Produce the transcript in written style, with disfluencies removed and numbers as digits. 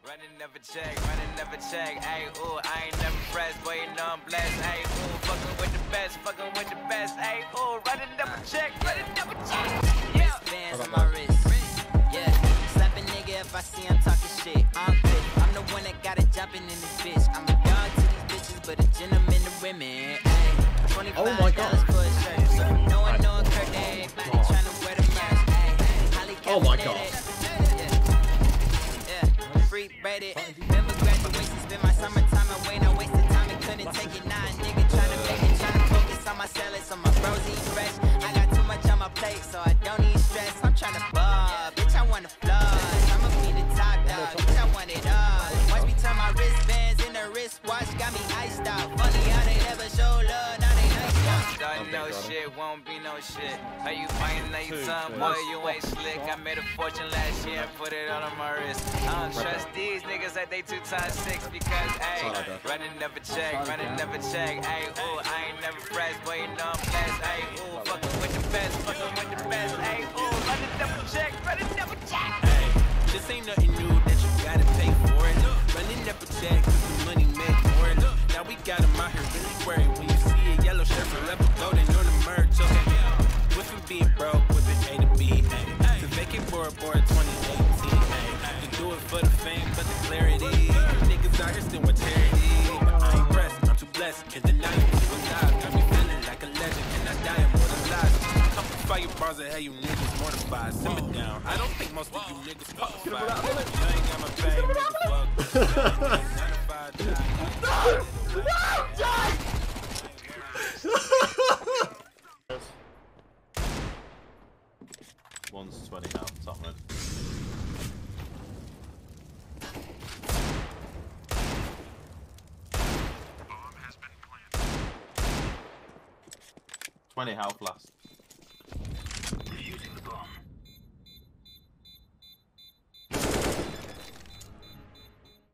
Running never check, ayy, ooh, I ain't never pressed, boy, you know I'm blessed, ayy, ooh, fucking with the best, ayy, ooh, running never check, yeah. Wristbands on my wrist, yeah, slap a nigga if I see him talking shit, I'm good, I'm the one that got it jumping in this bitch, I'm a dog to these bitches, but a gentleman to women, ayy, $25 for a shirt, so no one know a Kurt, everybody tryna wear the merch, ayy, Holly Oh my god. Rated. Remember graduation, spend my summertime away, no waste of time and couldn't take it. Nah, nigga tryna make it, tryna focus on my salads, so my bros eat fresh. I got too much on my plate, so I don't need stress. I'm tryna ball, bitch, I wanna floss. I'ma be the top dog, bitch, I want it all. Watch me turn my wristbands in the wristwatch, got me iced out. Funny how they never show love, now they nice out. Done no shit, won't be no shit. How you fighting, now you son, boy, you ain't slick. I made a fortune last year and put it all on my wrist. I don't trust these niggas like they 2 times 6 because, ayy, running never check, ayy, ooh, I ain't never pressed, boy, you know I'm blessed, ayy, ooh, fucking with the best, ayy, ooh, running never check, Ayy, this ain't nothing new that you gotta pay for it. Running never check, cause the money make more. Now we got 'em out here really worried. When you see a yellow shirt forever golden on the merch, okay. With him being broke, with it A to B, ayy. To vacate for a board 2018, ayy. To do it for the fame, but the clarity. Niggas out here still with charity. But I ain't pressed, I'm too blessed. And the night was live, got me feeling like a legend. And I die immortalized. Couple fire bars that have you niggas mortified. Simmer down, I don't think most of you niggas qualified. You ain't got my bag, nigga, fuck. One's 20 now, top mid. Bomb has been planted. 20 health last.